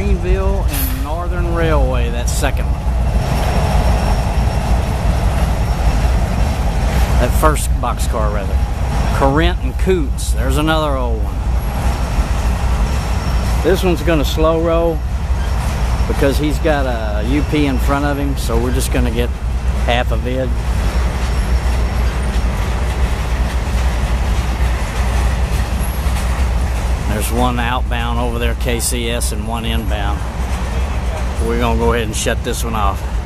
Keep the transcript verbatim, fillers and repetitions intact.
Greenville and Northern Railway, that second one. That first boxcar, rather. Corinth and Coots, there's another old one. This one's going to slow roll because he's got a U P in front of him, so we're just going to get half a vid. There's one outbound over there, K C S, and one inbound. We're going to go ahead and shut this one off.